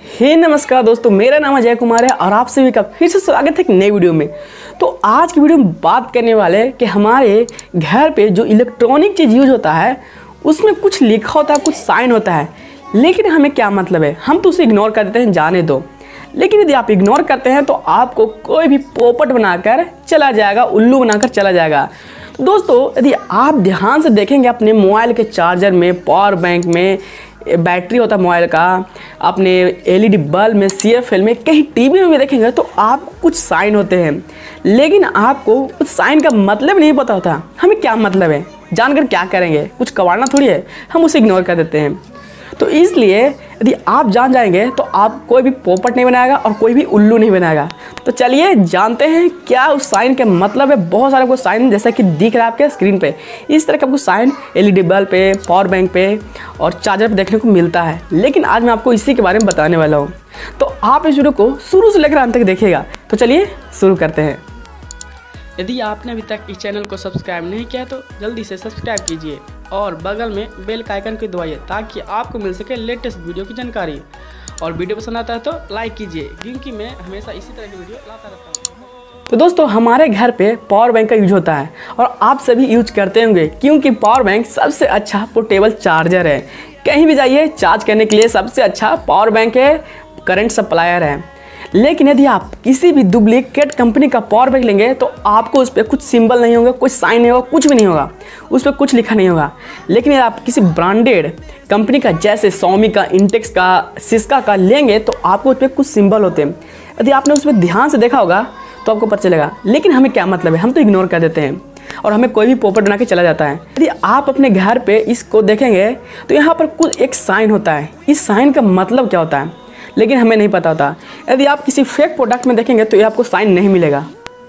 नमस्कार दोस्तों, मेरा नाम अजय कुमार है और आप सभी का फिर से स्वागत है एक नई वीडियो में। तो आज की वीडियो में बात करने वाले हैं कि हमारे घर पे जो इलेक्ट्रॉनिक चीज़ यूज होता है उसमें कुछ लिखा होता है, कुछ साइन होता है, लेकिन हमें क्या मतलब है, हम तो उसे इग्नोर कर देते हैं, जाने दो। लेकिन यदि आप इग्नोर करते हैं तो आपको कोई भी पोपट बनाकर चला जाएगा, उल्लू बनाकर चला जाएगा। तो दोस्तों, यदि आप ध्यान से देखेंगे अपने मोबाइल के चार्जर में, पावर बैंक में, बैटरी होता है मोबाइल का, अपने एलईडी बल्ब में, सीएफएल में, कहीं टीवी में भी देखेंगे तो आप कुछ साइन होते हैं, लेकिन आपको उस साइन का मतलब नहीं पता होता। हमें क्या मतलब है, जानकर क्या करेंगे, कुछ कवाड़ना थोड़ी है, हम उसे इग्नोर कर देते हैं। तो इसलिए यदि आप जान जाएंगे तो आप कोई भी पोपट नहीं बनाएगा और कोई भी उल्लू नहीं बनाएगा। तो चलिए जानते हैं क्या उस साइन का मतलब है। बहुत सारे आपको साइन जैसा कि दिख रहा है आपके स्क्रीन पे, इस तरह का आपको साइन एलईडी बल्ब पे, पावर बैंक पे और चार्जर पे देखने को मिलता है। लेकिन आज मैं आपको इसी के बारे में बताने वाला हूँ, तो आप इस वीडियो को शुरू से लेकर अंत तक देखिएगा। तो चलिए शुरू करते हैं। यदि आपने अभी तक इस चैनल को सब्सक्राइब नहीं किया तो जल्दी से सब्सक्राइब कीजिए और बगल में बेल का आइकन को दबाइए ताकि आपको मिल सके लेटेस्ट वीडियो की जानकारी। और वीडियो पसंद आता है तो लाइक कीजिए, क्योंकि मैं हमेशा इसी तरह की वीडियो लाता रहता हूँ। तो दोस्तों, हमारे घर पे पावर बैंक का यूज होता है और आप सभी यूज करते होंगे, क्योंकि पावर बैंक सबसे अच्छा पोर्टेबल चार्जर है। कहीं भी जाइए चार्ज करने के लिए सबसे अच्छा पावर बैंक है, करंट सप्लायर है। लेकिन यदि आप किसी भी डुप्लीकेट कंपनी का पावर बैंक लेंगे तो आपको उस पर कुछ सिंबल नहीं होगा, कुछ साइन नहीं होगा, कुछ भी नहीं होगा, उस पर कुछ लिखा नहीं होगा। लेकिन यदि आप किसी ब्रांडेड कंपनी का जैसे सोमी का, इंटेक्स का, सिस्का का लेंगे तो आपको उस पर कुछ सिंबल होते हैं। यदि आपने उस पर ध्यान से देखा होगा तो आपको पता चलेगा। लेकिन हमें क्या मतलब है, हम तो इग्नोर कर देते हैं और हमें कोई भी पोपट बना के चला जाता है। यदि आप अपने घर पे इसको देखेंगे तो यहाँ पर कुछ एक साइन होता है। इस साइन का मतलब क्या होता है लेकिन हमें नहीं पता होता। यदि आप किसी फेक प्रोडक्ट में देखेंगे तो ये आपको साइन नहीं मिलेगा।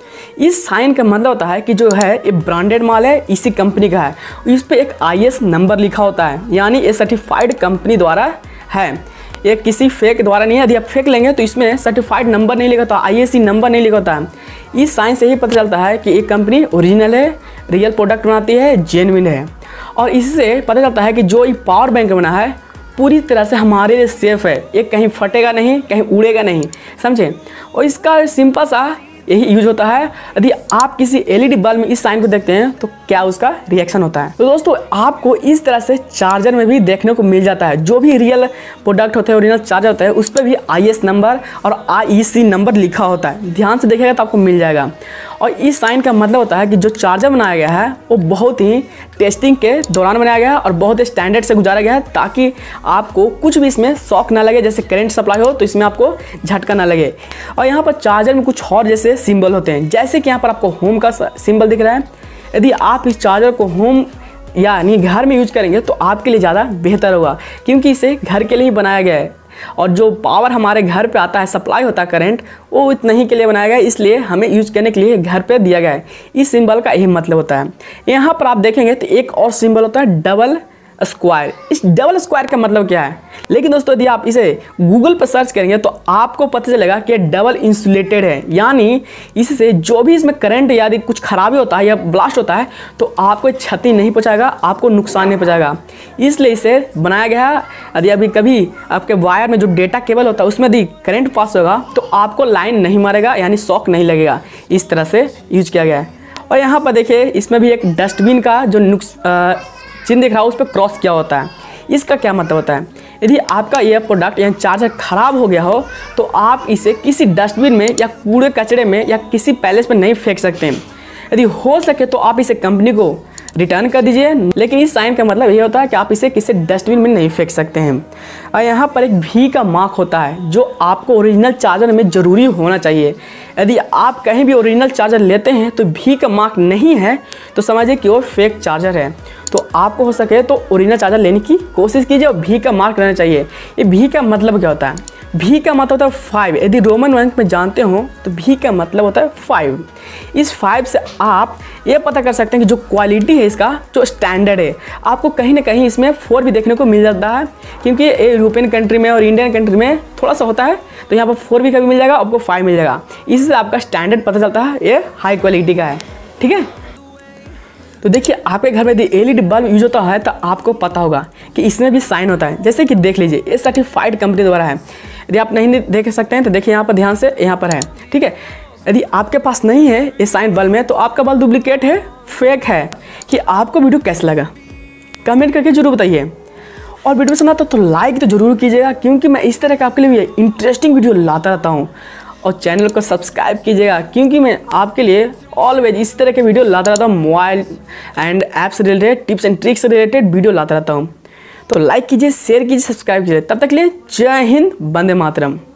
इस साइन का मतलब होता है कि जो है ये ब्रांडेड माल है, इसी कंपनी का है, इस पर एक IS नंबर लिखा होता है, यानी ये सर्टिफाइड कंपनी द्वारा है, ये किसी फेक द्वारा नहीं है। यदि आप फेक लेंगे तो इसमें सर्टिफाइड नंबर नहीं लिखा होता, ISC नंबर नहीं लिखा होता है। इस साइन से ही पता चलता है कि ये कंपनी ओरिजिनल है, रियल प्रोडक्ट बनाती है, जेन्युइन है। और इससे पता चलता है कि जो ये पावर बैंक बना है पूरी तरह से हमारे लिए सेफ़ है, ये कहीं फटेगा नहीं, कहीं उड़ेगा नहीं, समझे। और इसका सिंपल सा यही यूज होता है। यदि आप किसी एलईडी बल्ब में इस साइन को देखते हैं तो क्या उसका रिएक्शन होता है। तो दोस्तों, आपको इस तरह से चार्जर में भी देखने को मिल जाता है। जो भी रियल प्रोडक्ट होते हैं, ओरिजिनल चार्जर होता है, उस पर भी IS नंबर और IEC नंबर लिखा होता है। ध्यान से देखिएगा तो आपको मिल जाएगा। और इस साइन का मतलब होता है कि जो चार्जर बनाया गया है वो बहुत ही टेस्टिंग के दौरान बनाया गया है और बहुत ही स्टैंडर्ड से गुजारा गया है, ताकि आपको कुछ भी इसमें शॉक ना लगे। जैसे करंट सप्लाई हो तो इसमें आपको झटका ना लगे। और यहाँ पर चार्जर में कुछ और जैसे सिंबल होते हैं, जैसे कि यहाँ पर आपको होम का सिंबल दिख रहा है। यदि आप इस चार्जर को होम यानी घर में यूज करेंगे तो आपके लिए ज़्यादा बेहतर होगा, क्योंकि इसे घर के लिए ही बनाया गया है। और जो पावर हमारे घर पे आता है, सप्लाई होता है करंट, वो इतना ही के लिए बनाया गया है, इसलिए हमें यूज करने के लिए घर पे दिया गया है। इस सिंबल का यही मतलब होता है। यहाँ पर आप देखेंगे तो एक और सिंबल होता है डबल स्क्वायर। इस डबल स्क्वायर का मतलब क्या है, लेकिन दोस्तों यदि आप इसे गूगल पर सर्च करेंगे तो आपको पता चलेगा कि डबल इंसुलेटेड है, यानी इससे जो भी इसमें करंट यदि कुछ खराबी होता है या ब्लास्ट होता है तो आपको क्षति नहीं पहुंचाएगा, आपको नुकसान नहीं पहुंचाएगा। इसलिए इसे बनाया गया है। यदि अभी कभी आपके वायर में जो डेटा केबल होता है उसमें यदि करंट पास होगा तो आपको लाइन नहीं मारेगा, यानी शॉक नहीं लगेगा। इस तरह से यूज किया गया है। और यहाँ पर देखिए, इसमें भी एक डस्टबिन का जो चिन्ह दिख रहा है उस पर क्रॉस किया होता है। इसका क्या मतलब होता है, यदि आपका यह प्रोडक्ट या चार्जर खराब हो गया हो तो आप इसे किसी डस्टबिन में या कूड़े कचरे में या किसी पैलेस में नहीं फेंक सकते हैं। यदि हो सके तो आप इसे कंपनी को रिटर्न कर दीजिए। लेकिन इस साइन का मतलब ये होता है कि आप इसे किसी डस्टबिन में नहीं फेंक सकते हैं। और यहाँ पर एक V का मार्क होता है जो आपको ओरिजिनल चार्जर में ज़रूरी होना चाहिए। यदि आप कहीं भी ओरिजिनल चार्जर लेते हैं तो V का मार्क नहीं है तो समझिए कि वो फेक चार्जर है। तो आपको हो सके तो ओरिजिनल चार्जर लेने की कोशिश कीजिए और V का मार्क रहना चाहिए। ये V का मतलब क्या होता है, V का मतलब होता है 5। यदि रोमन बैंक में जानते हो तो V का मतलब होता है 5। इस 5 से आप ये पता कर सकते हैं कि जो क्वालिटी है इसका, जो स्टैंडर्ड है, आपको कहीं ना कहीं इसमें 4 भी देखने को मिल जाता है, क्योंकि ये यूरोपियन कंट्री में और इंडियन कंट्री में थोड़ा सा होता है। तो यहाँ पर 4 भी कभी मिल जाएगा, आपको 5 मिल जाएगा। इससे आपका स्टैंडर्ड पता चलता है ये हाई क्वालिटी का है, ठीक है। तो देखिए, आपके घर में यदि एलईडी बल्ब यूज होता है तो आपको पता होगा कि इसमें भी साइन होता है। जैसे कि देख लीजिए, ये सर्टिफाइड कंपनी द्वारा है। यदि आप नहीं देख सकते हैं तो देखिए यहाँ पर ध्यान से, यहाँ पर है, ठीक है। यदि आपके पास नहीं है ये साइन बल्ब में तो आपका बल्ब डुप्लीकेट है, फेक है। कि आपको वीडियो कैसा लगा कमेंट करके जरूर बताइए, और वीडियो पसंद आता तो लाइक तो जरूर कीजिएगा, क्योंकि मैं इस तरह का आपके लिए इंटरेस्टिंग वीडियो लाता रहता हूँ। और चैनल को सब्सक्राइब कीजिएगा, क्योंकि मैं आपके लिए ऑलवेज इस तरह के वीडियो लाता रहता हूँ। मोबाइल एंड ऐप्स से रिलेटेड, टिप्स एंड ट्रिक्स से रिलेटेड वीडियो लाता रहता हूँ। तो लाइक कीजिए, शेयर कीजिए, सब्सक्राइब कीजिए। तब तक के लिए जय हिंद, वंदे मातरम।